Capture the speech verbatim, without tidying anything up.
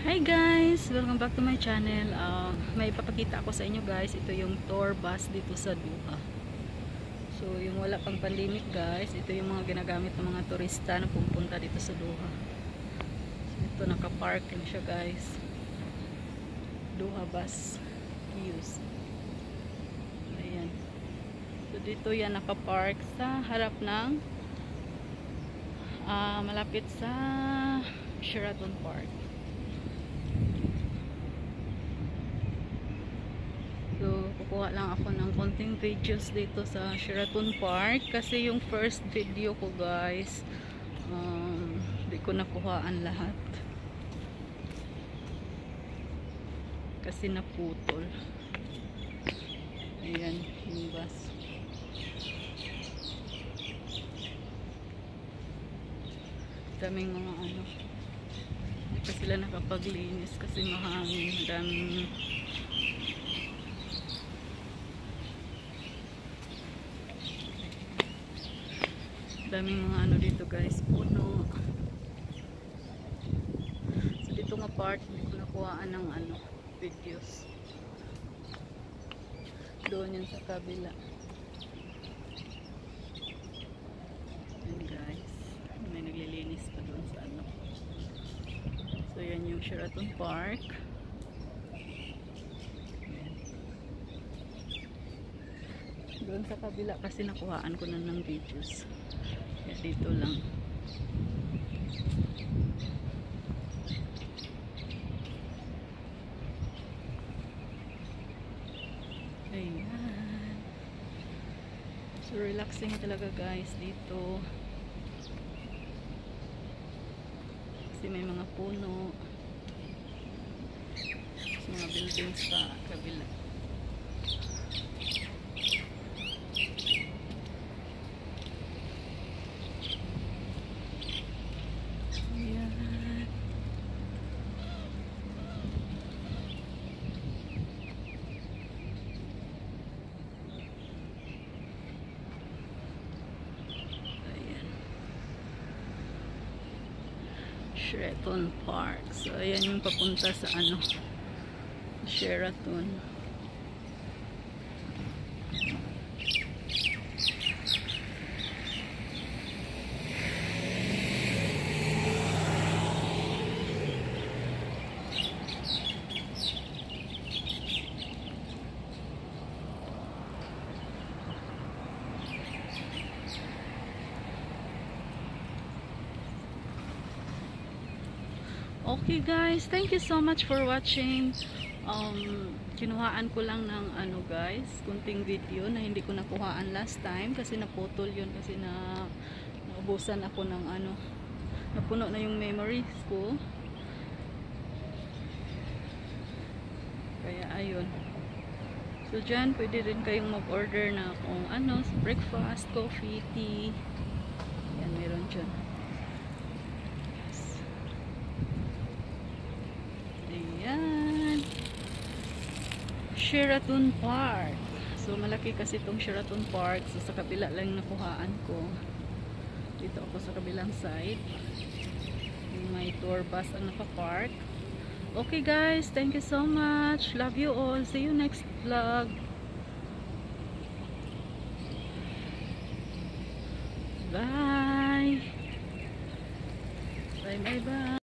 Hi guys! Welcome back to my channel. Uh, may ipapakita ako sa inyo guys. Ito yung tour bus dito sa Doha. So yung wala pang pandemic guys, ito yung mga ginagamit ng mga turista na pupunta dito sa Doha. So ito nakapark lang siya guys. Doha bus views. Ayan. So dito yan nakapark sa harap ng uh, malapit sa Sheraton Park. So, kukuha lang ako ng konting videos dito sa Sheraton Park kasi yung first video ko guys um, di ko nakuhaan lahat kasi naputol. Ayan yung bus. Daming mga ano, hindi pa sila nakapaglinis kasi mahangin. Daming daming mga ano dito guys, puno. So dito nga part hindi ko nakuhaan ng ano, videos. Doon yan sa kabila. Yan guys, may naglilinis pa doon sa ano. So yan yung Sheraton Park. Doon sa kabila kasi nakuhaan ko na ng videos. Kaya dito lang. Ayan. So relaxing talaga guys dito. Kasi may mga puno. Mga buildings sa kabila. Sheraton Park. So ayan yung papunta sa ano, Sheraton. Okay guys, thank you so much for watching. Um, kinuhaan ko lang ng ano guys, kunting video na hindi ko nakuhaan last time kasi naputol yun kasi na naubusan ako ng ano, napuno na yung memories ko. Kaya ayun. So dyan, pwede rin kayong mag-order na kung ano, breakfast, coffee, tea. Yan, meron dyan. Ayan. Sheraton Park. So malaki kasi itong Sheraton Park. So sa kabila lang nakuhaan ko. Dito ako sa kabilang side. Yung may tour bus ang nakapark. Okay guys, thank you so much. Love you all. See you next vlog. Bye. Bye bye bye.